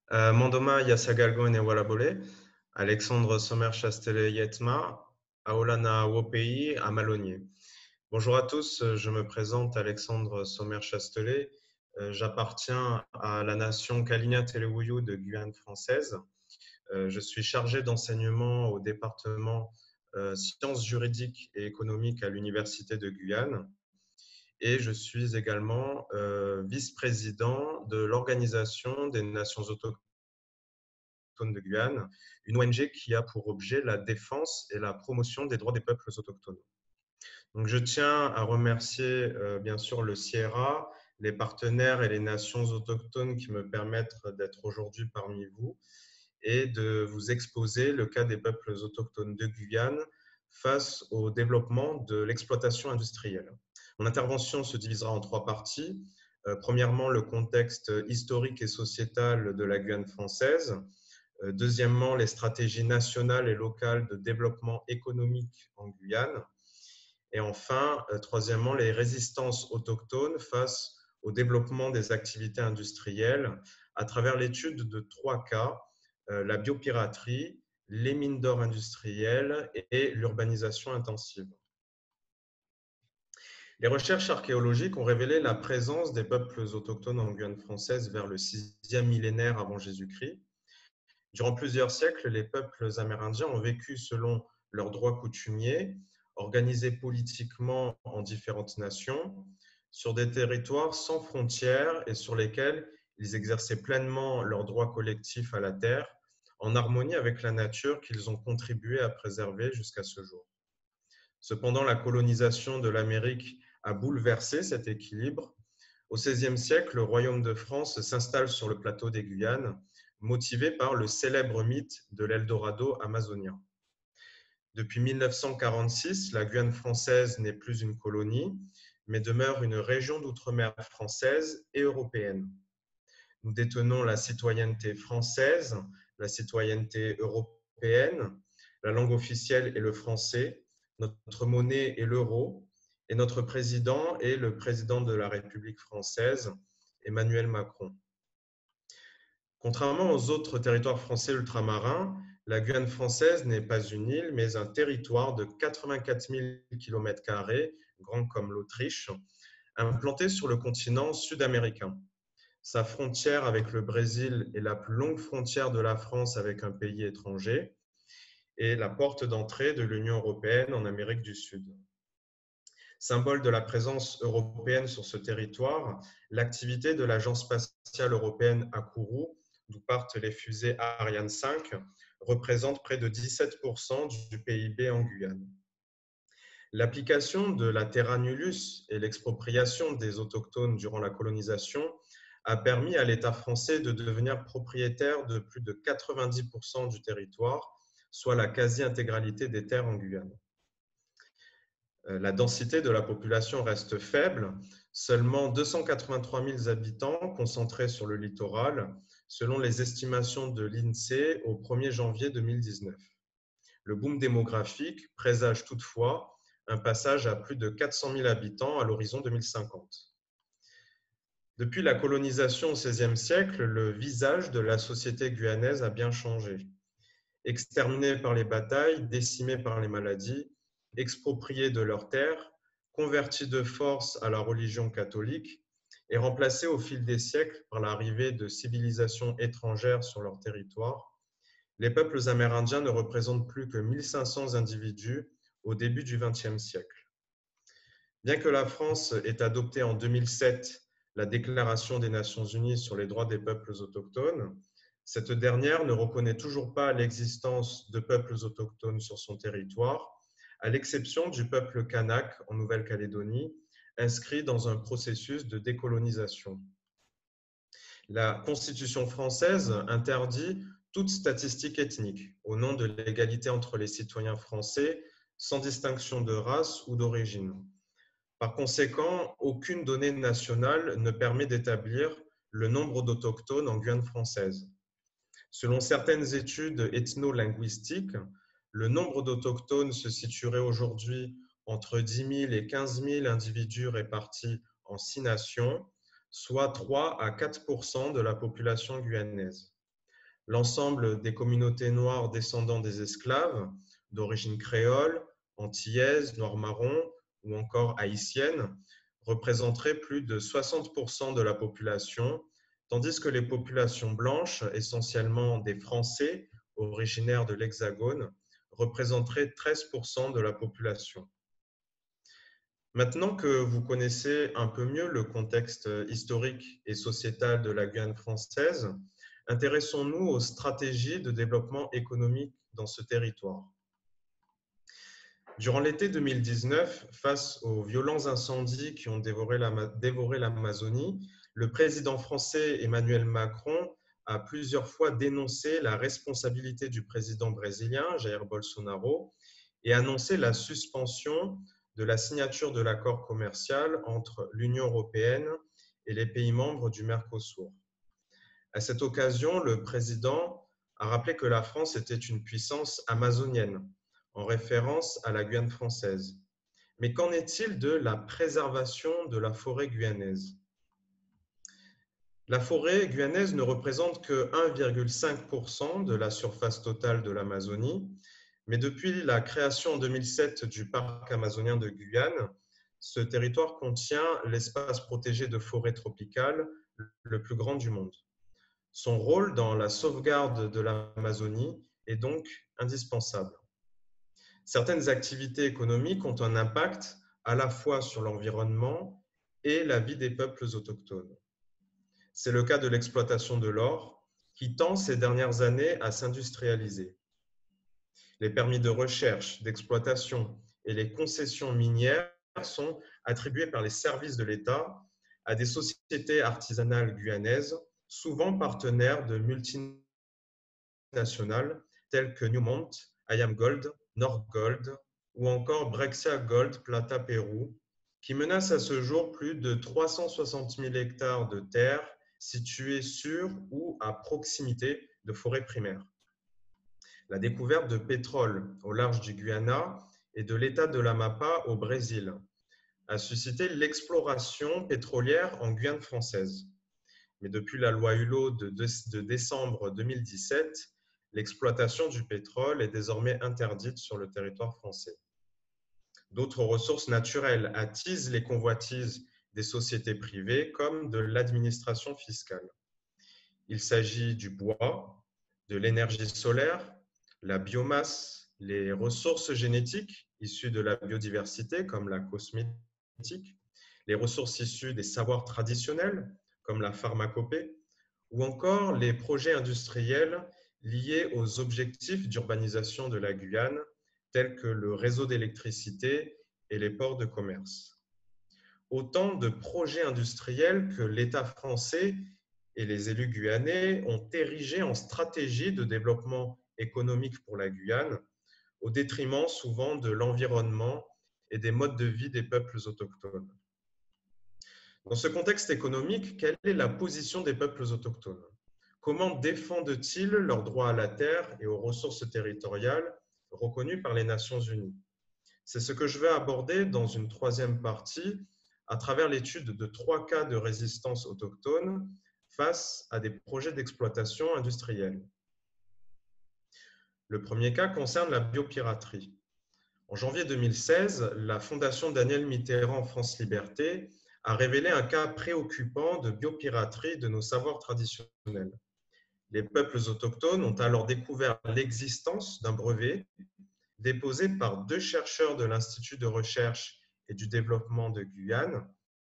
Mandoma Yasagalgo Newalabole, Alexandre Sommer-Chastelet Yetma, Aolana Wopei, à Malonier. Bonjour à tous, je me présente Alexandre Sommer-Chastelet. J'appartiens à la nation Kalinia-Telewuyu de Guyane française. Je suis chargé d'enseignement au département sciences juridiques et économiques à l'Université de Guyane. Et je suis également vice-président de l'Organisation des Nations autochtones de Guyane, une ONG qui a pour objet la défense et la promotion des droits des peuples autochtones. Donc, je tiens à remercier bien sûr le CIERA, les partenaires et les nations autochtones qui me permettent d'être aujourd'hui parmi vous et de vous exposer le cas des peuples autochtones de Guyane face au développement de l'exploitation industrielle. Mon intervention se divisera en trois parties. Premièrement, le contexte historique et sociétal de la Guyane française. Deuxièmement, les stratégies nationales et locales de développement économique en Guyane. Et enfin, troisièmement, les résistances autochtones face au développement des activités industrielles à travers l'étude de trois cas, la biopiraterie, les mines d'or industrielles et l'urbanisation intensive. Les recherches archéologiques ont révélé la présence des peuples autochtones en Guyane française vers le 6e millénaire avant Jésus-Christ. Durant plusieurs siècles, les peuples amérindiens ont vécu selon leurs droits coutumiers, organisés politiquement en différentes nations, sur des territoires sans frontières et sur lesquels ils exerçaient pleinement leurs droits collectifs à la terre, en harmonie avec la nature qu'ils ont contribué à préserver jusqu'à ce jour. Cependant, la colonisation de l'Amérique a bouleversé cet équilibre. Au XVIe siècle, le royaume de France s'installe sur le plateau des Guyanes, motivé par le célèbre mythe de l'Eldorado amazonien. Depuis 1946, la Guyane française n'est plus une colonie, mais demeure une région d'outre-mer française et européenne. Nous détenons la citoyenneté française, la citoyenneté européenne, la langue officielle est le français, notre monnaie est l'euro, et notre président est le président de la République française, Emmanuel Macron. Contrairement aux autres territoires français ultramarins, la Guyane française n'est pas une île, mais un territoire de 84 000 km², grand comme l'Autriche, implanté sur le continent sud-américain. Sa frontière avec le Brésil est la plus longue frontière de la France avec un pays étranger et la porte d'entrée de l'Union européenne en Amérique du Sud. Symbole de la présence européenne sur ce territoire, l'activité de l'Agence spatiale européenne à Kourou, d'où partent les fusées Ariane 5, représente près de 17% du PIB en Guyane. L'application de la terra nullius et l'expropriation des autochtones durant la colonisation a permis à l'État français de devenir propriétaire de plus de 90% du territoire, soit la quasi-intégralité des terres en Guyane. La densité de la population reste faible, seulement 283 000 habitants concentrés sur le littoral, selon les estimations de l'INSEE au 1er janvier 2019. Le boom démographique présage toutefois un passage à plus de 400 000 habitants à l'horizon 2050. Depuis la colonisation au XVIe siècle, le visage de la société guyanaise a bien changé. Exterminés par les batailles, décimés par les maladies, expropriés de leurs terres, convertis de force à la religion catholique et remplacés au fil des siècles par l'arrivée de civilisations étrangères sur leur territoire, les peuples amérindiens ne représentent plus que 1500 individus au début du XXe siècle. Bien que la France ait adopté en 2007 la Déclaration des Nations Unies sur les droits des peuples autochtones, cette dernière ne reconnaît toujours pas l'existence de peuples autochtones sur son territoire, à l'exception du peuple kanak en Nouvelle-Calédonie, inscrit dans un processus de décolonisation. La Constitution française interdit toute statistique ethnique au nom de l'égalité entre les citoyens français, sans distinction de race ou d'origine. Par conséquent, aucune donnée nationale ne permet d'établir le nombre d'autochtones en Guyane française. Selon certaines études ethno-linguistiques, le nombre d'autochtones se situerait aujourd'hui entre 10 000 et 15 000 individus répartis en 6 nations, soit 3 à 4% de la population guyanaise. L'ensemble des communautés noires descendant des esclaves, d'origine créole, antillaise, noire-marron ou encore haïtienne, représenteraient plus de 60% de la population, tandis que les populations blanches, essentiellement des Français originaires de l'Hexagone, représenteraient 13% de la population. Maintenant que vous connaissez un peu mieux le contexte historique et sociétal de la Guyane française, intéressons-nous aux stratégies de développement économique dans ce territoire. Durant l'été 2019, face aux violents incendies qui ont dévoré l'Amazonie, le président français Emmanuel Macron a plusieurs fois dénoncé la responsabilité du président brésilien Jair Bolsonaro et annoncé la suspension de la signature de l'accord commercial entre l'Union européenne et les pays membres du Mercosur. À cette occasion, le président a rappelé que la France était une puissance amazonienne, en référence à la Guyane française. Mais qu'en est-il de la préservation de la forêt guyanaise? La forêt guyanaise ne représente que 1,5% de la surface totale de l'Amazonie, mais depuis la création en 2007 du parc amazonien de Guyane, ce territoire contient l'espace protégé de forêt tropicale le plus grand du monde. Son rôle dans la sauvegarde de l'Amazonie est donc indispensable. Certaines activités économiques ont un impact à la fois sur l'environnement et la vie des peuples autochtones. C'est le cas de l'exploitation de l'or, qui tend ces dernières années à s'industrialiser. Les permis de recherche, d'exploitation et les concessions minières sont attribués par les services de l'État à des sociétés artisanales guyanaises, souvent partenaires de multinationales telles que Newmont, IAMGOLD, Nordgold ou encore Brexia Gold Plata Pérou, qui menacent à ce jour plus de 360 000 hectares de terres situés sur ou à proximité de forêts primaires. La découverte de pétrole au large du Guyana et de l'État de l'Amapá au Brésil a suscité l'exploration pétrolière en Guyane française. Mais depuis la loi Hulot de décembre 2017, l'exploitation du pétrole est désormais interdite sur le territoire français. D'autres ressources naturelles attisent les convoitises des sociétés privées comme de l'administration fiscale. Il s'agit du bois, de l'énergie solaire, la biomasse, les ressources génétiques issues de la biodiversité comme la cosmétique, les ressources issues des savoirs traditionnels comme la pharmacopée, ou encore les projets industriels liés aux objectifs d'urbanisation de la Guyane, tels que le réseau d'électricité et les ports de commerce. Autant de projets industriels que l'État français et les élus guyanais ont érigés en stratégie de développement économique pour la Guyane, au détriment souvent de l'environnement et des modes de vie des peuples autochtones. Dans ce contexte économique, quelle est la position des peuples autochtones? Comment défendent-ils leurs droits à la terre et aux ressources territoriales reconnues par les Nations Unies? C'est ce que je vais aborder dans une troisième partie à travers l'étude de 3 cas de résistance autochtone face à des projets d'exploitation industrielle. Le premier cas concerne la biopiraterie. En janvier 2016, la Fondation Daniel Mitterrand France Liberté a révélé un cas préoccupant de biopiraterie de nos savoirs traditionnels. Les peuples autochtones ont alors découvert l'existence d'un brevet déposé par 2 chercheurs de l'Institut de recherche et du développement de Guyane,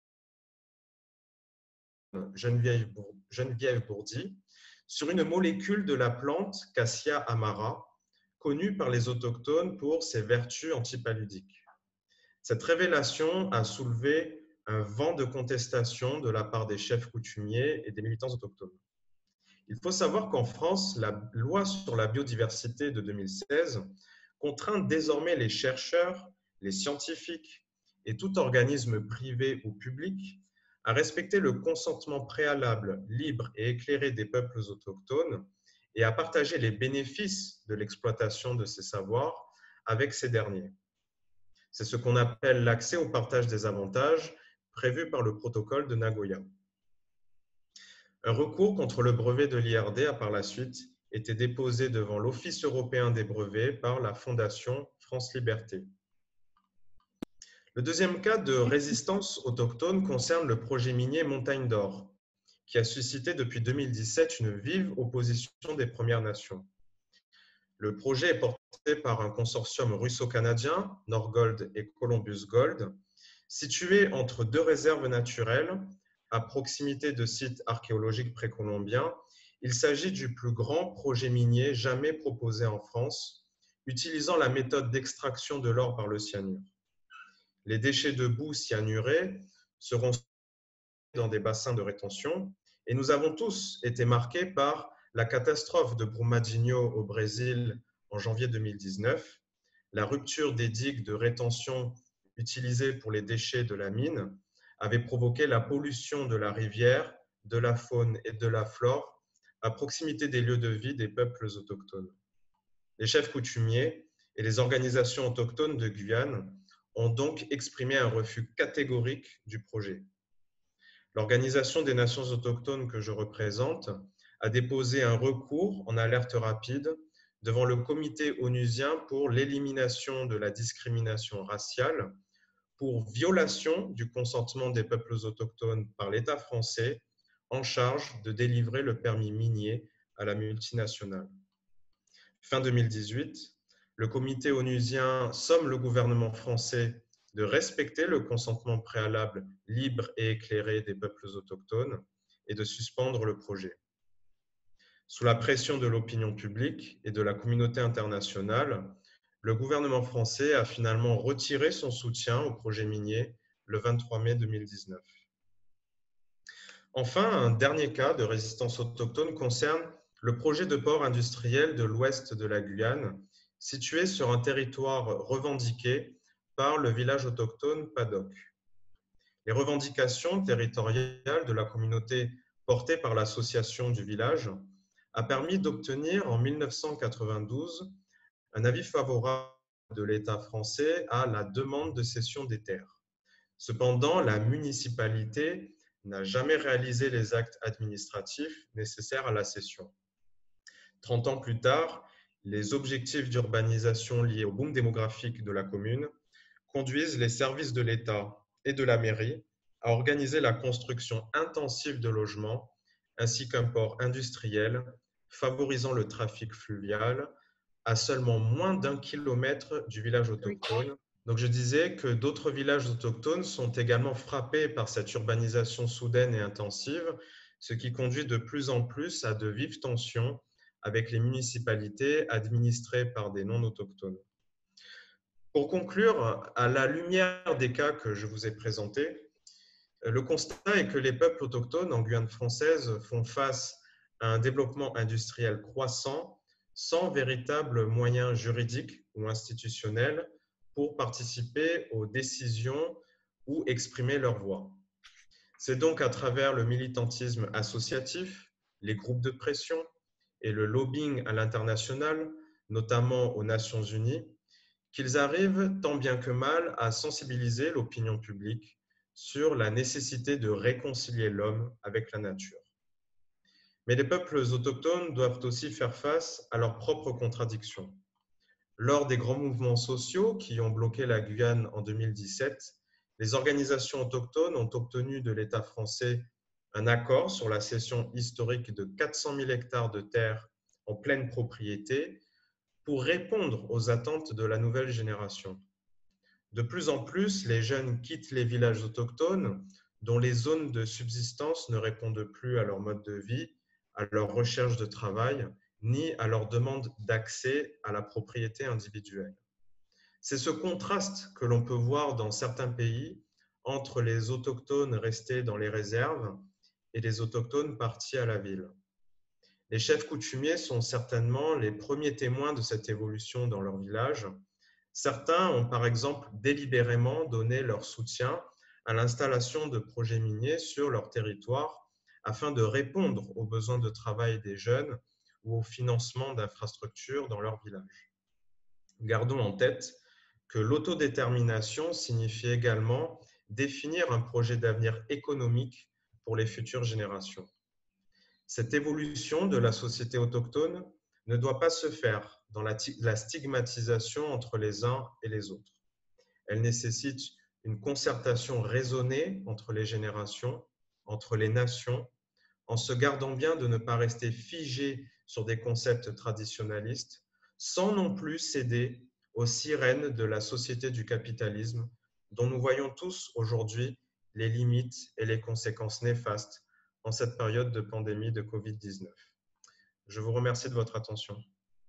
Geneviève Bourdi, sur une molécule de la plante Cassia amara, connue par les autochtones pour ses vertus antipaludiques. Cette révélation a soulevé un vent de contestation de la part des chefs coutumiers et des militants autochtones. Il faut savoir qu'en France, la loi sur la biodiversité de 2016 contraint désormais les chercheurs, les scientifiques et tout organisme privé ou public à respecter le consentement préalable, libre et éclairé des peuples autochtones et à partager les bénéfices de l'exploitation de ces savoirs avec ces derniers. C'est ce qu'on appelle l'accès au partage des avantages prévu par le protocole de Nagoya. Un recours contre le brevet de l'IRD a par la suite était déposé devant l'Office européen des brevets par la Fondation France Liberté. Le deuxième cas de résistance autochtone concerne le projet minier Montagne d'Or, qui a suscité depuis 2017 une vive opposition des Premières Nations. Le projet est porté par un consortium russo-canadien, Norgold et Columbus Gold, situé entre deux réserves naturelles, à proximité de sites archéologiques précolombiens. Il s'agit du plus grand projet minier jamais proposé en France, utilisant la méthode d'extraction de l'or par le cyanure. Les déchets de boue cyanurés seront dans des bassins de rétention et nous avons tous été marqués par la catastrophe de Brumadinho au Brésil en janvier 2019, la rupture des digues de rétention utilisées pour les déchets de la mine avait provoqué la pollution de la rivière, de la faune et de la flore à proximité des lieux de vie des peuples autochtones. Les chefs coutumiers et les organisations autochtones de Guyane ont donc exprimé un refus catégorique du projet. L'Organisation des Nations autochtones que je représente a déposé un recours en alerte rapide devant le Comité onusien pour l'élimination de la discrimination raciale pour violation du consentement des peuples autochtones par l'État français en charge de délivrer le permis minier à la multinationale. Fin 2018, le Comité onusien somme le gouvernement français de respecter le consentement préalable libre et éclairé des peuples autochtones et de suspendre le projet. Sous la pression de l'opinion publique et de la communauté internationale, le gouvernement français a finalement retiré son soutien au projet minier le 23 mai 2019. Enfin, un dernier cas de résistance autochtone concerne le projet de port industriel de l'ouest de la Guyane, situé sur un territoire revendiqué par le village autochtone Paddock. Les revendications territoriales de la communauté portées par l'association du village a permis d'obtenir en 1992 un avis favorable de l'État français à la demande de cession des terres. Cependant, la municipalité n'a jamais réalisé les actes administratifs nécessaires à la cession. 30 ans plus tard, les objectifs d'urbanisation liés au boom démographique de la commune conduisent les services de l'État et de la mairie à organiser la construction intensive de logements ainsi qu'un port industriel favorisant le trafic fluvial à seulement moins d'1 kilomètre du village autochtone. Donc je disais que d'autres villages autochtones sont également frappés par cette urbanisation soudaine et intensive, ce qui conduit de plus en plus à de vives tensions avec les municipalités administrées par des non-autochtones. Pour conclure, à la lumière des cas que je vous ai présentés, le constat est que les peuples autochtones en Guyane française font face à un développement industriel croissant sans véritable moyen juridique ou institutionnel pour participer aux décisions ou exprimer leur voix. C'est donc à travers le militantisme associatif, les groupes de pression et le lobbying à l'international, notamment aux Nations Unies, qu'ils arrivent tant bien que mal à sensibiliser l'opinion publique sur la nécessité de réconcilier l'homme avec la nature. Mais les peuples autochtones doivent aussi faire face à leurs propres contradictions. Lors des grands mouvements sociaux qui ont bloqué la Guyane en 2017, les organisations autochtones ont obtenu de l'État français un accord sur la cession historique de 400 000 hectares de terre en pleine propriété pour répondre aux attentes de la nouvelle génération. De plus en plus, les jeunes quittent les villages autochtones dont les zones de subsistance ne répondent plus à leur mode de vie, à leur recherche de travail, ni à leur demande d'accès à la propriété individuelle. C'est ce contraste que l'on peut voir dans certains pays entre les autochtones restés dans les réserves et les autochtones partis à la ville. Les chefs coutumiers sont certainement les premiers témoins de cette évolution dans leur village. Certains ont par exemple délibérément donné leur soutien à l'installation de projets miniers sur leur territoire afin de répondre aux besoins de travail des jeunes ou au financement d'infrastructures dans leur village. Gardons en tête que l'autodétermination signifie également définir un projet d'avenir économique pour les futures générations. Cette évolution de la société autochtone ne doit pas se faire dans la stigmatisation entre les uns et les autres. Elle nécessite une concertation raisonnée entre les générations, entre les nations, en se gardant bien de ne pas rester figé sur des concepts traditionnalistes, sans non plus céder aux sirènes de la société du capitalisme, dont nous voyons tous aujourd'hui les limites et les conséquences néfastes en cette période de pandémie de Covid-19. Je vous remercie de votre attention.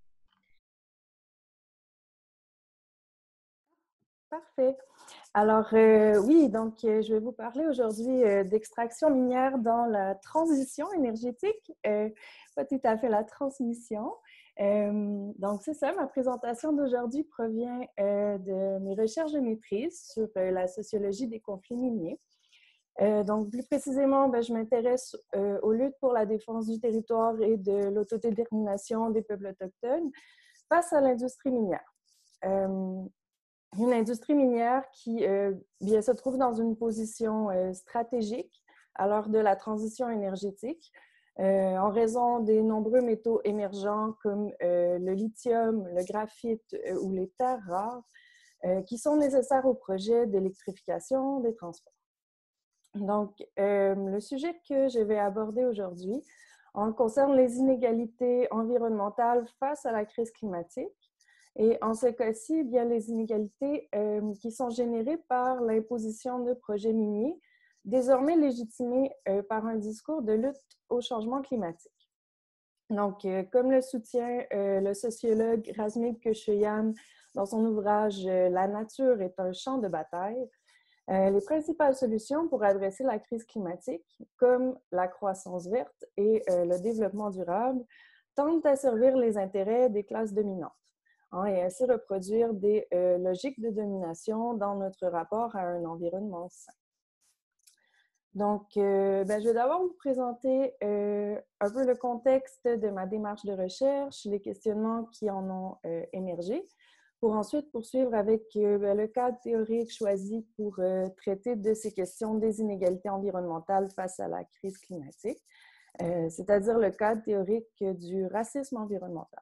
Parfait. Alors, oui, donc je vais vous parler aujourd'hui d'extraction minière dans la transition énergétique, pas tout à fait la transmission. Donc, c'est ça, ma présentation d'aujourd'hui provient de mes recherches de maîtrise sur la sociologie des conflits miniers. Donc, plus précisément, je m'intéresse aux luttes pour la défense du territoire et de l'autodétermination des peuples autochtones face à l'industrie minière. Une industrie minière qui bien, se trouve dans une position stratégique à l'heure de la transition énergétique en raison des nombreux métaux émergents comme le lithium, le graphite ou les terres rares qui sont nécessaires au projet d'électrification des transports. Donc, le sujet que je vais aborder aujourd'hui concerne les inégalités environnementales face à la crise climatique. Et en ce cas-ci, bien les inégalités qui sont générées par l'imposition de projets miniers, désormais légitimés par un discours de lutte au changement climatique. Donc, comme le soutient le sociologue Razmig Kechoyan dans son ouvrage « La nature est un champ de bataille », les principales solutions pour adresser la crise climatique, comme la croissance verte et le développement durable, tentent à servir les intérêts des classes dominantes. Et ainsi reproduire des logiques de domination dans notre rapport à un environnement sain. Donc, je vais d'abord vous présenter un peu le contexte de ma démarche de recherche, les questionnements qui en ont émergé, pour ensuite poursuivre avec le cadre théorique choisi pour traiter de ces questions des inégalités environnementales face à la crise climatique, c'est-à-dire le cadre théorique du racisme environnemental.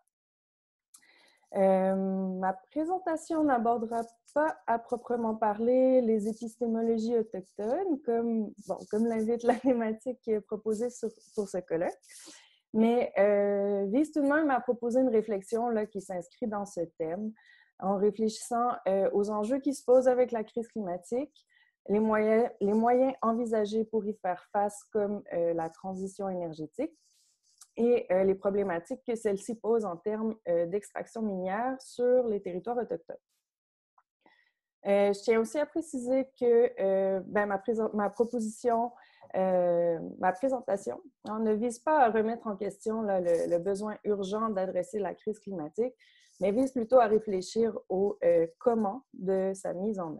Ma présentation n'abordera pas à proprement parler les épistémologies autochtones, comme l'invite la thématique proposée pour ce colloque, mais vise tout de même à proposer une réflexion là, qui s'inscrit dans ce thème, en réfléchissant aux enjeux qui se posent avec la crise climatique, les moyens envisagés pour y faire face, comme la transition énergétique, et les problématiques que celle-ci pose en termes d'extraction minière sur les territoires autochtones. Je tiens aussi à préciser que ma présentation ne vise pas à remettre en question là, le besoin urgent d'adresser la crise climatique, mais vise plutôt à réfléchir au comment de sa mise en œuvre.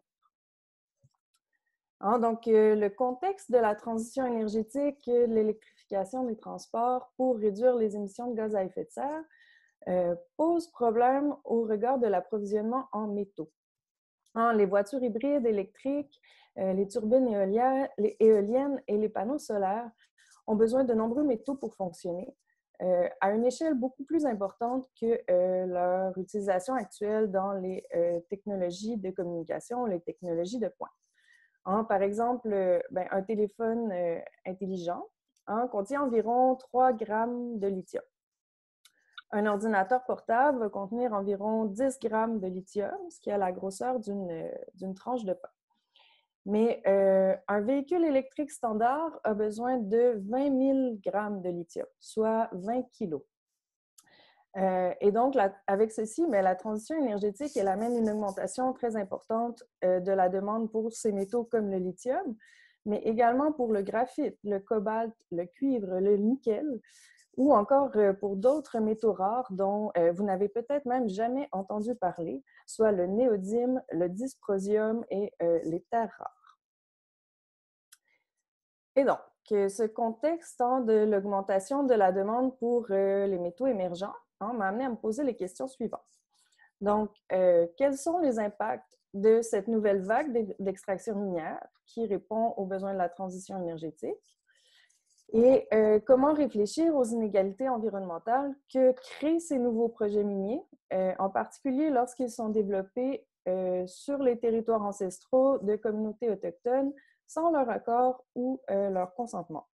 Donc, le contexte de la transition énergétique, l'électrification des transports pour réduire les émissions de gaz à effet de serre pose problème au regard de l'approvisionnement en métaux. Les voitures hybrides électriques, les turbines éoliennes et les panneaux solaires ont besoin de nombreux métaux pour fonctionner, à une échelle beaucoup plus importante que leur utilisation actuelle dans les technologies de communication, les technologies de pointe. Par exemple, un téléphone intelligent contient environ 3 grammes de lithium. Un ordinateur portable va contenir environ 10 grammes de lithium, ce qui a la grosseur d'une tranche de pain. Mais un véhicule électrique standard a besoin de 20 000 grammes de lithium, soit 20 kilos. Et donc, avec ceci, la transition énergétique, elle amène une augmentation très importante de la demande pour ces métaux comme le lithium, mais également pour le graphite, le cobalt, le cuivre, le nickel, ou encore pour d'autres métaux rares dont vous n'avez peut-être même jamais entendu parler, soit le néodyme, le dysprosium et les terres rares. Et donc, ce contexte de l'augmentation de la demande pour les métaux émergents m'a amené à me poser les questions suivantes. Donc, quels sont les impacts de cette nouvelle vague d'extraction minière qui répond aux besoins de la transition énergétique? Et comment réfléchir aux inégalités environnementales que créent ces nouveaux projets miniers, en particulier lorsqu'ils sont développés sur les territoires ancestraux de communautés autochtones sans leur accord ou leur consentement.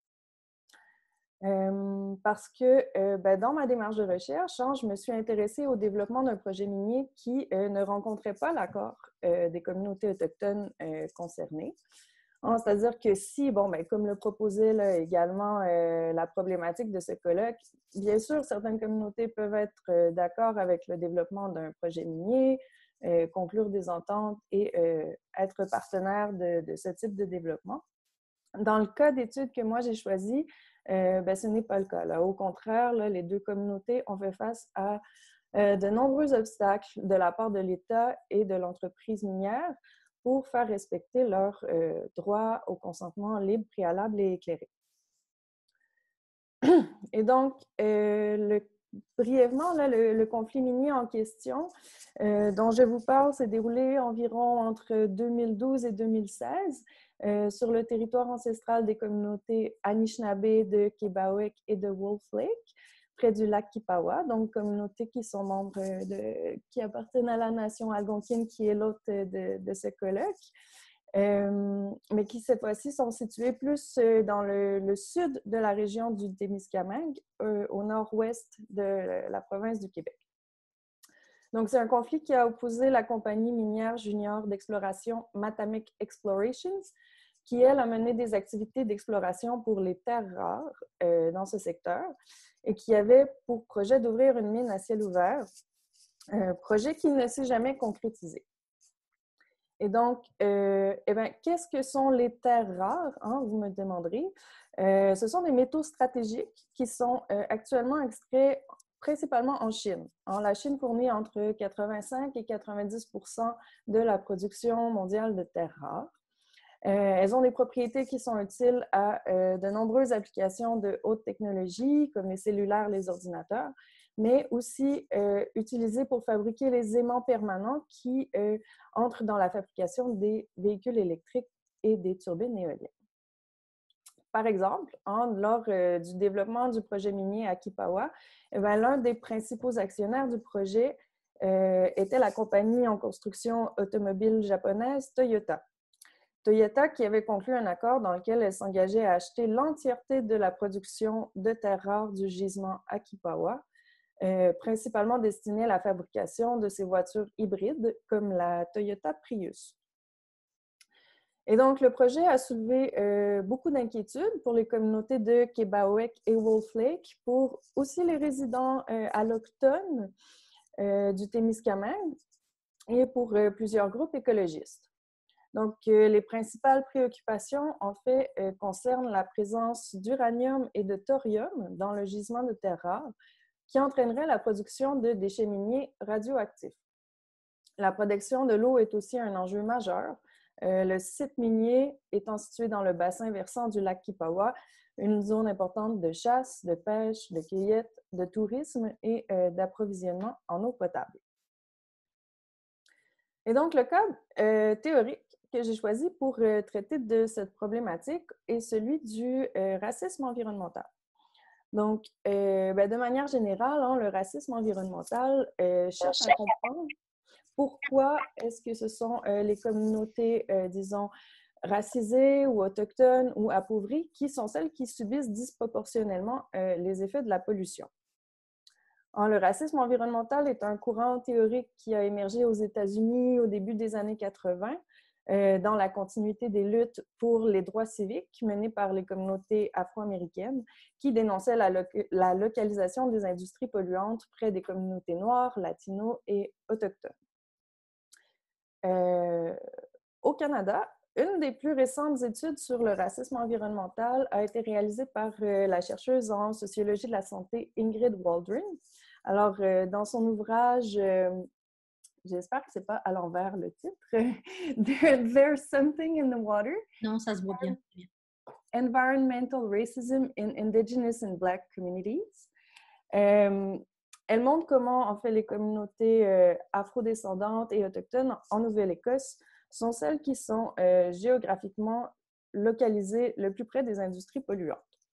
Parce que dans ma démarche de recherche, je me suis intéressée au développement d'un projet minier qui ne rencontrait pas l'accord des communautés autochtones concernées. C'est-à-dire que si, comme le proposait là, également la problématique de ce colloque, bien sûr, certaines communautés peuvent être d'accord avec le développement d'un projet minier, conclure des ententes et être partenaires de ce type de développement. Dans le cas d'études que moi j'ai choisies, ce n'est pas le cas. Là. Au contraire, là, les deux communautés ont fait face à de nombreux obstacles de la part de l'État et de l'entreprise minière pour faire respecter leur droit au consentement libre, préalable et éclairé. Et donc, brièvement, là, le conflit minier en question dont je vous parle s'est déroulé environ entre 2012 et 2016 sur le territoire ancestral des communautés Anishinaabe de Kebawek et de Wolf Lake, près du lac Kipawa, donc communautés qui sont membres qui appartiennent à la nation algonquine, qui est l'hôte de ce colloque, mais qui cette fois-ci sont situés plus dans le sud de la région du Témiscamingue, au nord-ouest de la province du Québec. Donc, c'est un conflit qui a opposé la compagnie minière junior d'exploration Matamic Explorations, qui, elle, a mené des activités d'exploration pour les terres rares dans ce secteur et qui avait pour projet d'ouvrir une mine à ciel ouvert, un projet qui ne s'est jamais concrétisé. Et donc, qu'est-ce que sont les terres rares, vous me demanderez? Ce sont des métaux stratégiques qui sont actuellement extraits principalement en Chine. La Chine fournit entre 85 et 90% de la production mondiale de terres rares. Elles ont des propriétés qui sont utiles à de nombreuses applications de haute technologie, comme les cellulaires, les ordinateurs, mais aussi utilisées pour fabriquer les aimants permanents qui entrent dans la fabrication des véhicules électriques et des turbines éoliennes. Par exemple, lors du développement du projet minier à Kipawa, l'un des principaux actionnaires du projet était la compagnie en construction automobile japonaise Toyota. Toyota qui avait conclu un accord dans lequel elle s'engageait à acheter l'entièreté de la production de terres rares du gisement à Kipawa, principalement destinée à la fabrication de ces voitures hybrides comme la Toyota Prius. Et donc, le projet a soulevé beaucoup d'inquiétudes pour les communautés de Kebawek et Wolf Lake, pour aussi les résidents allochtones du Témiscamingue et pour plusieurs groupes écologistes. Donc, les principales préoccupations, en fait, concernent la présence d'uranium et de thorium dans le gisement de terres rares, qui entraînerait la production de déchets miniers radioactifs. La protection de l'eau est aussi un enjeu majeur. Le site minier étant situé dans le bassin versant du lac Kipawa, une zone importante de chasse, de pêche, de cueillette, de tourisme et d'approvisionnement en eau potable. Et donc, le cadre théorique que j'ai choisi pour traiter de cette problématique est celui du racisme environnemental. Donc, de manière générale, le racisme environnemental cherche à comprendre pourquoi est-ce que ce sont les communautés, disons, racisées ou autochtones ou appauvries qui sont celles qui subissent disproportionnellement les effets de la pollution. Le racisme environnemental est un courant théorique qui a émergé aux États-Unis au début des années 80, dans la continuité des luttes pour les droits civiques menées par les communautés afro-américaines qui dénonçaient la localisation des industries polluantes près des communautés noires, latinos et autochtones. Au Canada, une des plus récentes études sur le racisme environnemental a été réalisée par la chercheuse en sociologie de la santé Ingrid Waldron. Alors, dans son ouvrage, j'espère que ce n'est pas à l'envers le titre, There's Something in the Water. Non, ça se voit bien. Environmental Racism in Indigenous and Black Communities. Elle montre comment, en fait, les communautés afrodescendantes et autochtones en Nouvelle-Écosse sont celles qui sont géographiquement localisées le plus près des industries polluantes.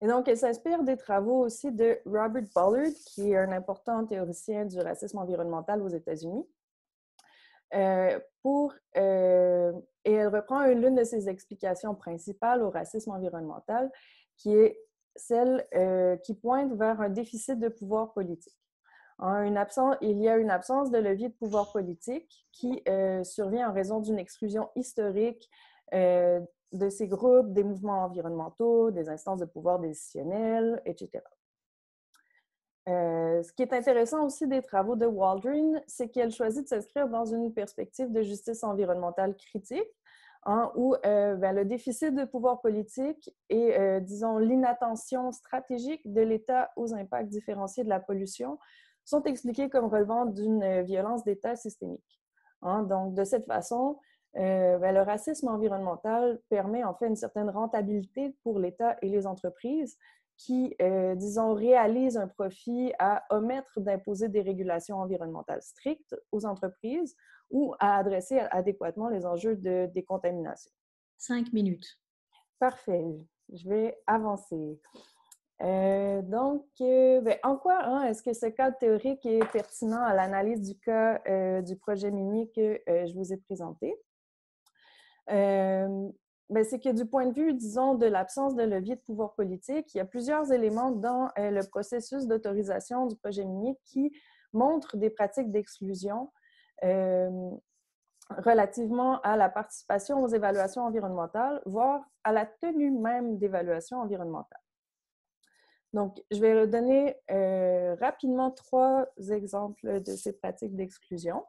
Et donc, elle s'inspire des travaux aussi de Robert Ballard, qui est un important théoricien du racisme environnemental aux États-Unis. Et elle reprend l'une de ses explications principales au racisme environnemental, qui est celle qui pointe vers un déficit de pouvoir politique. Il y a une absence de levier de pouvoir politique qui survient en raison d'une exclusion historique de ces groupes, des mouvements environnementaux, des instances de pouvoir décisionnelles, etc. Ce qui est intéressant aussi des travaux de Waldron, c'est qu'elle choisit de s'inscrire dans une perspective de justice environnementale critique, où le déficit de pouvoir politique et, disons, l'inattention stratégique de l'État aux impacts différenciés de la pollution sont expliqués comme relevant d'une violence d'État systémique. Donc, de cette façon, le racisme environnemental permet en fait une certaine rentabilité pour l'État et les entreprises qui, disons, réalisent un profit à omettre d'imposer des régulations environnementales strictes aux entreprises ou à adresser adéquatement les enjeux de décontamination. 5 minutes. Parfait. Je vais avancer. En quoi est-ce que ce cadre théorique est pertinent à l'analyse du cas du projet minier que je vous ai présenté? C'est que du point de vue, disons, de l'absence de levier de pouvoir politique, il y a plusieurs éléments dans le processus d'autorisation du projet minier qui montrent des pratiques d'exclusion relativement à la participation aux évaluations environnementales, voire à la tenue même d'évaluations environnementales. Donc, je vais donner rapidement 3 exemples de ces pratiques d'exclusion.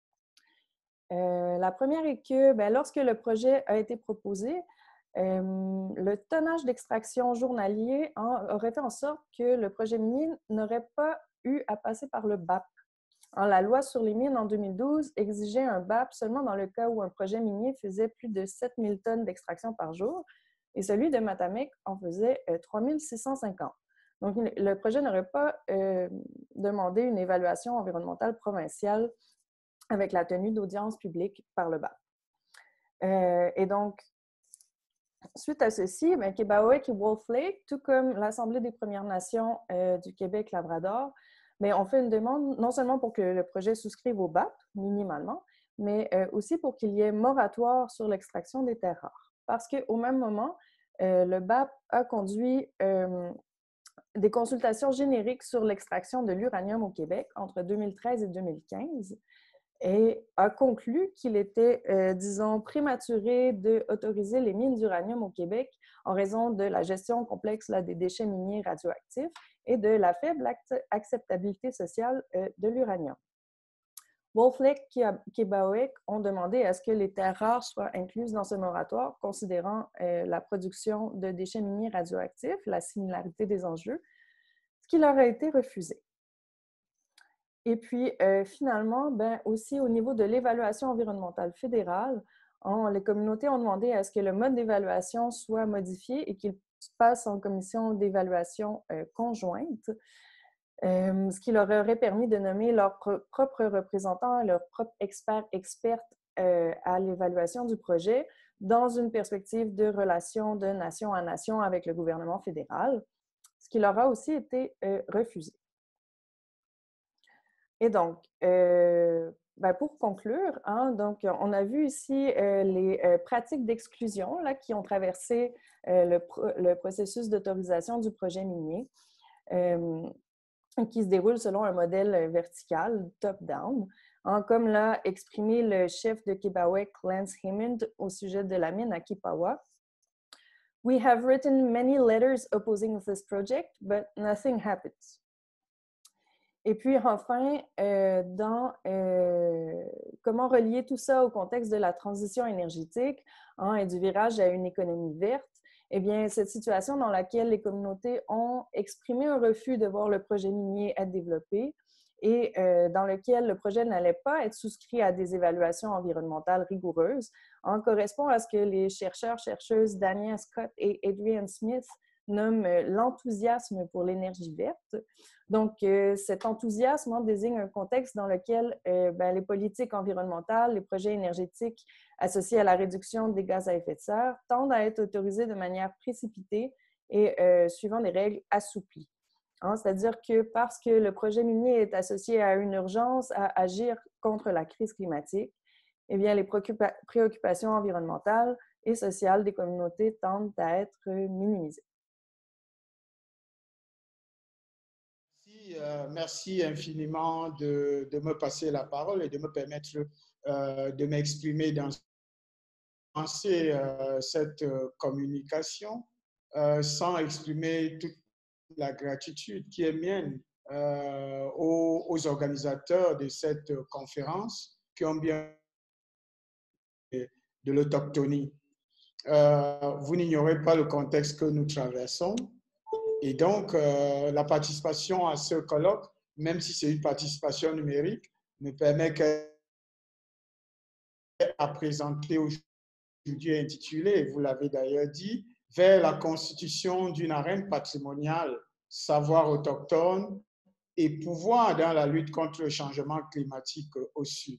La première est que lorsque le projet a été proposé, le tonnage d'extraction journalier aurait fait en sorte que le projet minier n'aurait pas eu à passer par le BAP. La loi sur les mines en 2012 exigeait un BAP seulement dans le cas où un projet minier faisait plus de 7000 tonnes d'extraction par jour et celui de Matamec en faisait 3650. Donc, le projet n'aurait pas demandé une évaluation environnementale provinciale avec la tenue d'audience publique par le BAP. Et donc, suite à ceci, Kebaoek et Wolf Lake, tout comme l'Assemblée des Premières Nations du Québec-Labrador, ont fait une demande non seulement pour que le projet souscrive au BAP, minimalement, mais aussi pour qu'il y ait moratoire sur l'extraction des terres rares. Parce qu'au même moment, le BAP a conduit des consultations génériques sur l'extraction de l'uranium au Québec entre 2013 et 2015 et a conclu qu'il était, disons, prématuré d'autoriser les mines d'uranium au Québec en raison de la gestion complexe des déchets miniers radioactifs et de la faible acceptabilité sociale de l'uranium. Wolf Lake et Kebaoek ont demandé à ce que les terres rares soient incluses dans ce moratoire, considérant la production de déchets miniers radioactifs, la similarité des enjeux, ce qui leur a été refusé. Et puis, finalement, aussi au niveau de l'évaluation environnementale fédérale, les communautés ont demandé à ce que le mode d'évaluation soit modifié et qu'il passe en commission d'évaluation conjointe, ce qui leur aurait permis de nommer leurs propres représentants, leurs propres expertes à l'évaluation du projet dans une perspective de relation de nation à nation avec le gouvernement fédéral, ce qui leur a aussi été refusé. Et donc, pour conclure, donc, on a vu ici les pratiques d'exclusion qui ont traversé le processus d'autorisation du projet minier, qui se déroule selon un modèle vertical, top-down, comme l'a exprimé le chef de Kebaoek, Lance Hammond, au sujet de la mine à Kipawa. We have written many letters opposing this project, but nothing happens. Et puis enfin, comment relier tout ça au contexte de la transition énergétique et du virage à une économie verte, eh bien, cette situation dans laquelle les communautés ont exprimé un refus de voir le projet minier être développé et dans lequel le projet n'allait pas être souscrit à des évaluations environnementales rigoureuses, correspond à ce que les chercheuses Dania Scott et Adrian Smith nomment l'enthousiasme pour l'énergie verte. Donc, cet enthousiasme désigne un contexte dans lequel les politiques environnementales, les projets énergétiques associés à la réduction des gaz à effet de serre tendent à être autorisés de manière précipitée et suivant des règles assouplies. Hein, c'est-à-dire que parce que le projet minier est associé à une urgence à agir contre la crise climatique, eh bien, les préoccupations environnementales et sociales des communautés tendent à être minimisées. Merci infiniment de me passer la parole et de me permettre de m'exprimer dans cette communication sans exprimer toute la gratitude qui est mienne aux organisateurs de cette conférence qui ont bien de l'autochtonie. Vous n'ignorez pas le contexte que nous traversons. Et donc, la participation à ce colloque, même si c'est une participation numérique, me permet à présenter aujourd'hui intitulé, vous l'avez d'ailleurs dit, vers la constitution d'une arène patrimoniale, savoir autochtone et pouvoir dans la lutte contre le changement climatique au Sud.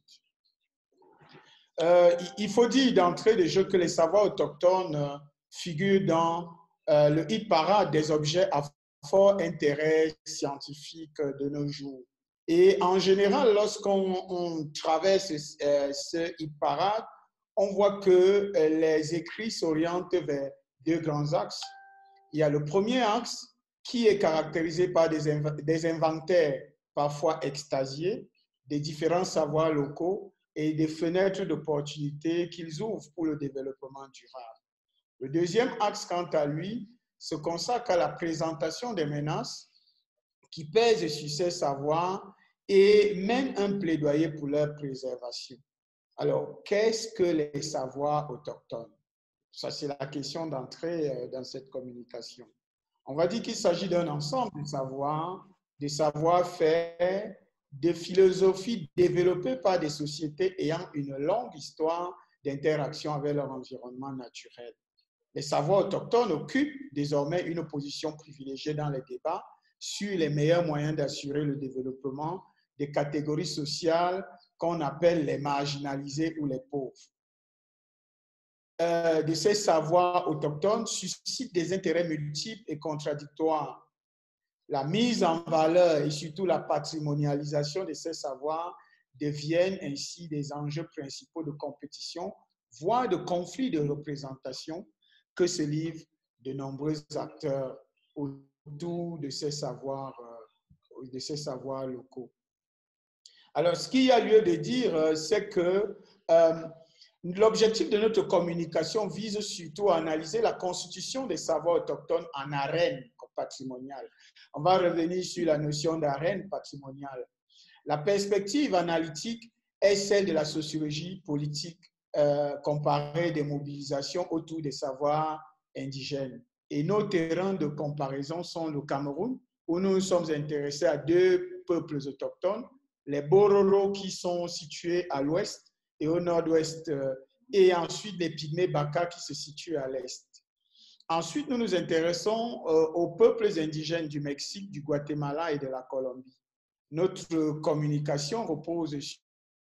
Il faut dire d'entrée de jeu que les savoirs autochtones figurent dans le hit parade des objets à fort intérêt scientifique de nos jours. Et en général, lorsqu'on traverse ce hit parade, on voit que les écrits s'orientent vers deux grands axes. Il y a le premier axe qui est caractérisé par des inventaires parfois extasiés des différents savoirs locaux et des fenêtres d'opportunités qu'ils ouvrent pour le développement durable. Le deuxième axe, quant à lui, se consacre à la présentation des menaces qui pèsent sur ces savoirs et mène un plaidoyer pour leur préservation. Alors, qu'est-ce que les savoirs autochtones? Ça, c'est la question d'entrée dans cette communication. On va dire qu'il s'agit d'un ensemble de savoirs, des savoir-faire, des philosophies développées par des sociétés ayant une longue histoire d'interaction avec leur environnement naturel. Les savoirs autochtones occupent désormais une position privilégiée dans les débats sur les meilleurs moyens d'assurer le développement des catégories sociales qu'on appelle les marginalisés ou les pauvres. De ces savoirs autochtones suscitent des intérêts multiples et contradictoires. La mise en valeur et surtout la patrimonialisation de ces savoirs deviennent ainsi des enjeux principaux de compétition, voire de conflits de représentation que se livrent de nombreux acteurs autour de ces savoirs locaux. Alors, ce qu'il y a lieu de dire, c'est que l'objectif de notre communication vise surtout à analyser la constitution des savoirs autochtones en arène patrimoniale. On va revenir sur la notion d'arène patrimoniale. La perspective analytique est celle de la sociologie politique comparée des mobilisations autour des savoirs indigènes. Et nos terrains de comparaison sont le Cameroun, où nous nous sommes intéressés à deux peuples autochtones, les Bororo qui sont situés à l'ouest et au nord-ouest, et ensuite les Pygmées Baka qui se situent à l'est. Ensuite, nous nous intéressons aux peuples indigènes du Mexique, du Guatemala et de la Colombie. Notre communication repose sur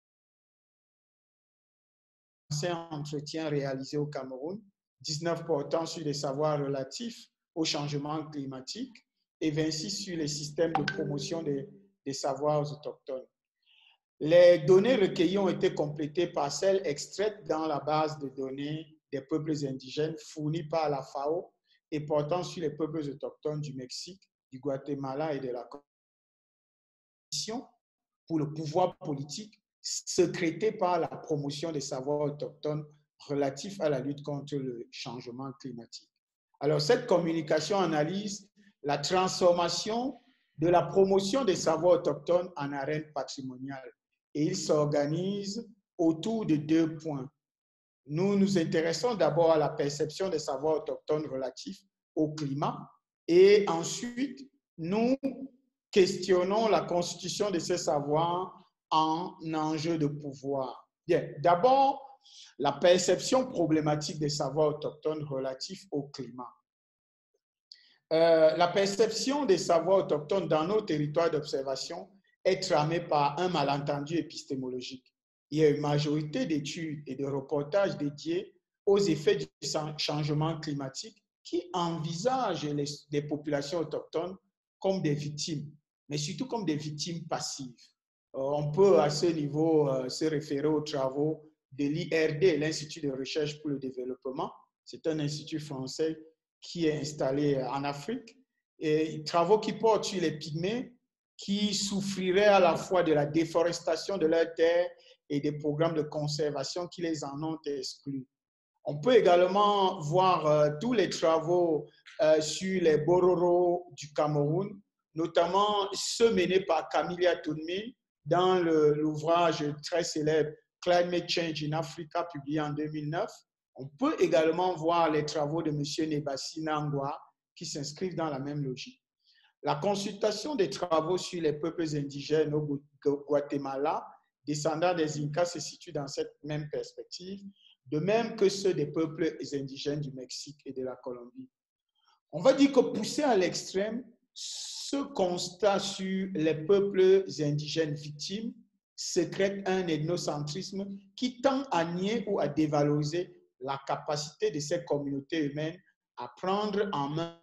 un entretien réalisé au Cameroun, 19 portant sur les savoirs relatifs au changement climatique et 26 sur les systèmes de promotion des savoirs autochtones. Les données recueillies ont été complétées par celles extraites dans la base de données des peuples indigènes fournie par la FAO et portant sur les peuples autochtones du Mexique, du Guatemala et de la Commission pour le pouvoir politique sécrétée par la promotion des savoirs autochtones relatifs à la lutte contre le changement climatique. Alors, cette communication analyse la transformation de la promotion des savoirs autochtones en arène patrimoniale et il s'organise autour de deux points. Nous nous intéressons d'abord à la perception des savoirs autochtones relatifs au climat et ensuite, nous questionnons la constitution de ces savoirs en enjeu de pouvoir. Bien, d'abord, la perception problématique des savoirs autochtones relatifs au climat. La perception des savoirs autochtones dans nos territoires d'observation est tramée par un malentendu épistémologique. Il y a une majorité d'études et de reportages dédiés aux effets du changement climatique qui envisagent des populations autochtones comme des victimes, mais surtout comme des victimes passives. On peut à ce niveau se référer aux travaux de l'IRD, l'Institut de recherche pour le développement. C'est un institut français qui est installé en Afrique. Et travaux qui portent sur les pygmées qui souffriraient à la fois de la déforestation de leurs terres et des programmes de conservation qui les en ont exclus. On peut également voir tous les travaux sur les Bororo du Cameroun, notamment ceux menés par Camilla Tounmi dans l'ouvrage très célèbre Climate Change in Africa, publié en 2009. On peut également voir les travaux de M. Nebassi Nangwa qui s'inscrivent dans la même logique. La consultation des travaux sur les peuples indigènes au Guatemala, descendants des Incas, se situe dans cette même perspective, de même que ceux des peuples indigènes du Mexique et de la Colombie. On va dire que poussé à l'extrême, ce constat sur les peuples indigènes victimes sécrète un ethnocentrisme qui tend à nier ou à dévaloriser la capacité de ces communautés humaines à prendre en main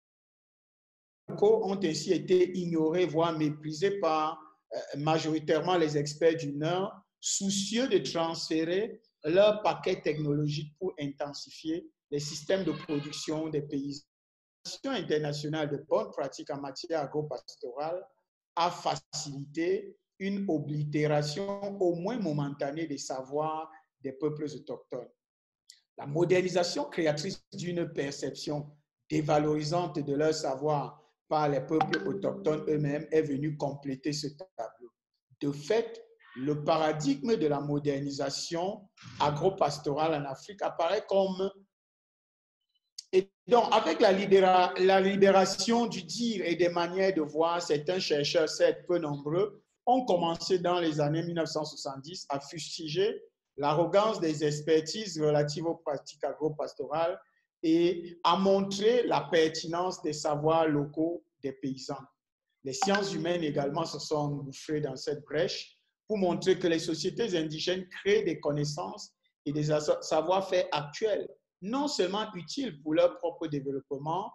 ont ainsi été ignorés, voire méprisés par majoritairement les experts du Nord, soucieux de transférer leur paquet technologique pour intensifier les systèmes de production des paysans. L'Organisation internationale de bonnes pratiques en matière agro-pastorale a facilité une oblitération au moins momentanée des savoirs des peuples autochtones. La modernisation créatrice d'une perception dévalorisante de leur savoir par les peuples autochtones eux-mêmes est venue compléter ce tableau. De fait, le paradigme de la modernisation agro-pastorale en Afrique apparaît comme... Et donc, avec la libération du dire et des manières de voir, certains chercheurs, certes peu nombreux, ont commencé dans les années 1970 à fustiger l'arrogance des expertises relatives aux pratiques agro-pastorales et à montrer la pertinence des savoirs locaux des paysans. Les sciences humaines également se sont engouffrées dans cette brèche pour montrer que les sociétés indigènes créent des connaissances et des savoir-faire actuels, non seulement utiles pour leur propre développement,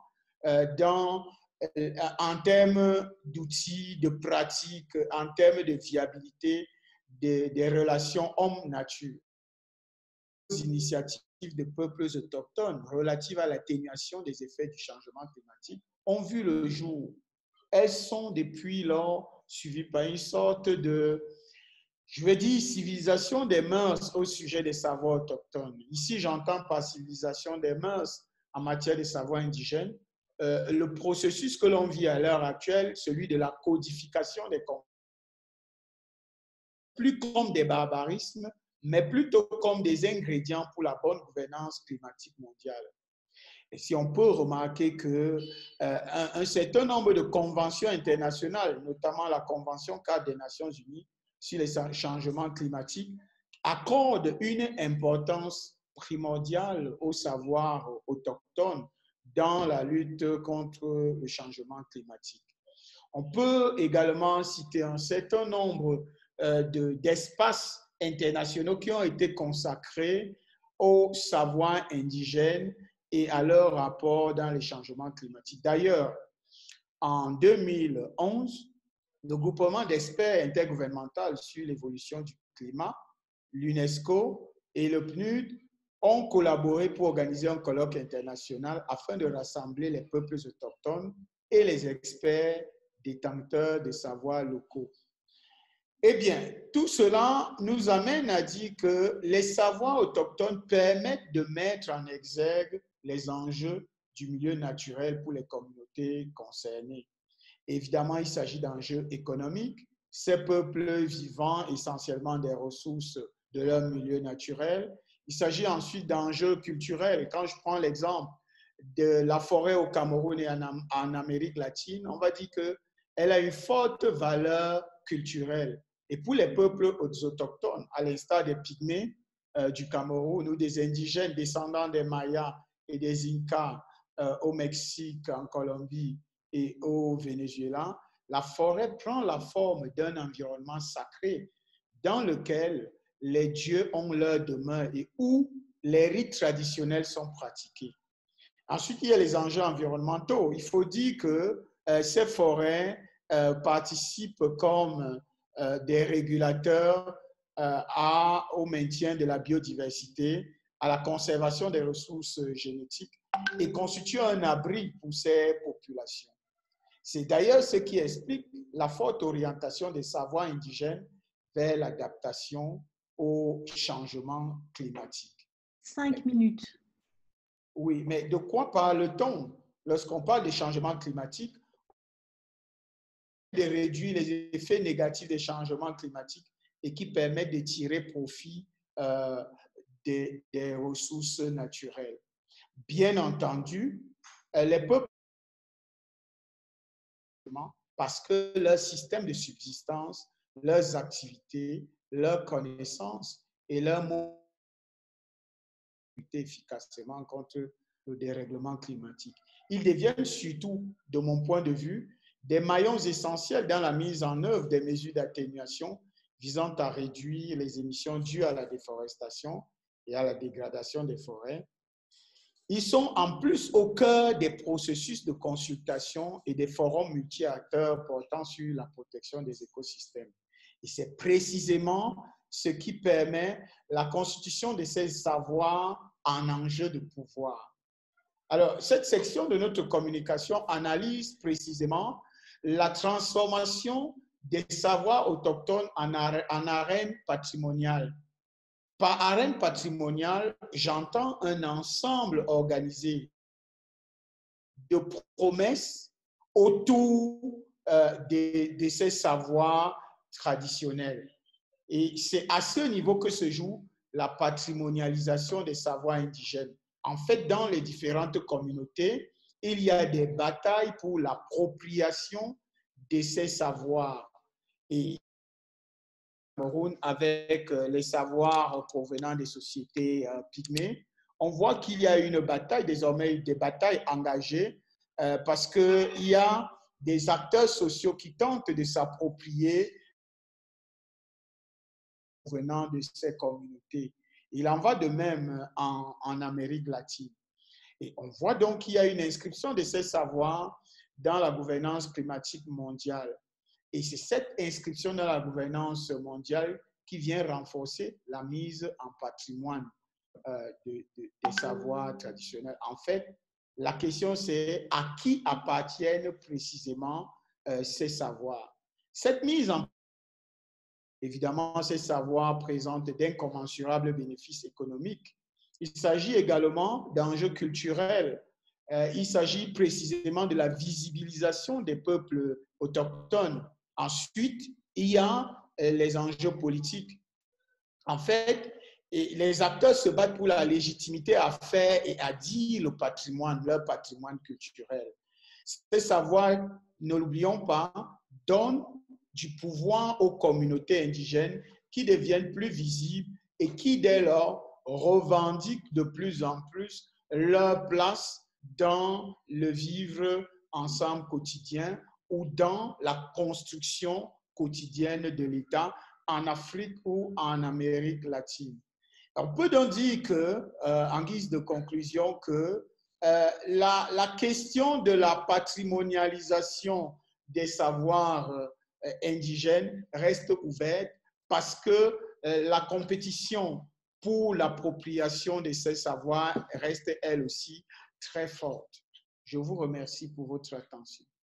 en termes d'outils, de pratiques, en termes de viabilité des relations homme-nature. Les initiatives des peuples autochtones relatives à l'atténuation des effets du changement climatique ont vu le jour. Elles sont depuis lors suivies par une sorte de, je vais dire, civilisation des mœurs au sujet des savoirs autochtones. Ici, j'entends par civilisation des mœurs en matière de savoirs indigènes le processus que l'on vit à l'heure actuelle, celui de la codification des conflits, plus comme des barbarismes, mais plutôt comme des ingrédients pour la bonne gouvernance climatique mondiale. Et si on peut remarquer qu'un certain nombre de conventions internationales, notamment la Convention cadre des Nations Unies sur les changements climatiques, accordent une importance primordiale au savoir autochtone dans la lutte contre le changement climatique. On peut également citer un certain nombre d'espaces internationaux qui ont été consacrés au savoir indigène et à leur rapport dans les changements climatiques. D'ailleurs, en 2011, le groupement d'experts intergouvernemental sur l'évolution du climat, l'UNESCO et le PNUD ont collaboré pour organiser un colloque international afin de rassembler les peuples autochtones et les experts détenteurs de savoirs locaux. Eh bien, tout cela nous amène à dire que les savoirs autochtones permettent de mettre en exergue les enjeux du milieu naturel pour les communautés concernées. Évidemment, il s'agit d'enjeux économiques, ces peuples vivant essentiellement des ressources de leur milieu naturel. Il s'agit ensuite d'enjeux culturels. Et quand je prends l'exemple de la forêt au Cameroun et en Amérique latine, on va dire qu'elle a une forte valeur culturelle. Et pour les peuples autochtones, à l'instar des Pygmées du Cameroun ou des indigènes descendants des Mayas et des Incas au Mexique, en Colombie et au Venezuela, la forêt prend la forme d'un environnement sacré dans lequel les dieux ont leur demeure et où les rites traditionnels sont pratiqués. Ensuite, il y a les enjeux environnementaux. Il faut dire que ces forêts participent comme des régulateurs au maintien de la biodiversité, à la conservation des ressources génétiques et constituent un abri pour ces populations. C'est d'ailleurs ce qui explique la forte orientation des savoirs indigènes vers l'adaptation au changement climatique. 5 minutes. Oui, mais de quoi parle-t-on lorsqu'on parle des changements climatiques? De réduire les effets négatifs des changements climatiques et qui permettent de tirer profit des ressources naturelles. Bien entendu, les peuples, parce que leur système de subsistance, leurs activités, leurs connaissances et leur moyens efficacement contre le dérèglement climatique. Ils deviennent surtout, de mon point de vue, des maillons essentiels dans la mise en œuvre des mesures d'atténuation visant à réduire les émissions dues à la déforestation et à la dégradation des forêts. Ils sont en plus au cœur des processus de consultation et des forums multi-acteurs portant sur la protection des écosystèmes. Et c'est précisément ce qui permet la constitution de ces savoirs en enjeu de pouvoir. Alors, cette section de notre communication analyse précisément la transformation des savoirs autochtones en arène patrimoniale. Par arène patrimoniale, j'entends un ensemble organisé de promesses autour de ces savoirs traditionnels. Et c'est à ce niveau que se joue la patrimonialisation des savoirs indigènes. En fait, dans les différentes communautés, il y a des batailles pour l'appropriation de ces savoirs. Et avec les savoirs provenant des sociétés pygmées, on voit qu'il y a une bataille, désormais des batailles engagées, parce qu'il y a des acteurs sociaux qui tentent de s'approprier venant de ces communautés. Il en va de même en Amérique latine. Et on voit donc qu'il y a une inscription de ces savoirs dans la gouvernance climatique mondiale. Et c'est cette inscription dans la gouvernance mondiale qui vient renforcer la mise en patrimoine des savoirs traditionnels. En fait, la question c'est à qui appartiennent précisément ces savoirs. Cette mise en évidemment, ces savoirs présentent d'incommensurables bénéfices économiques. Il s'agit également d'enjeux culturels. Il s'agit précisément de la visibilisation des peuples autochtones. Ensuite, il y a les enjeux politiques. En fait, les acteurs se battent pour la légitimité à faire et à dire le patrimoine, leur patrimoine culturel. Ces savoirs, ne l'oublions pas, donnent du pouvoir aux communautés indigènes qui deviennent plus visibles et qui, dès lors, revendiquent de plus en plus leur place dans le vivre ensemble quotidien ou dans la construction quotidienne de l'État en Afrique ou en Amérique latine. On peut donc dire que, en guise de conclusion, que la question de la patrimonialisation des savoirs indigènes reste ouverte parce que la compétition pour l'appropriation de ces savoirs reste elle aussi très forte. Je vous remercie pour votre attention.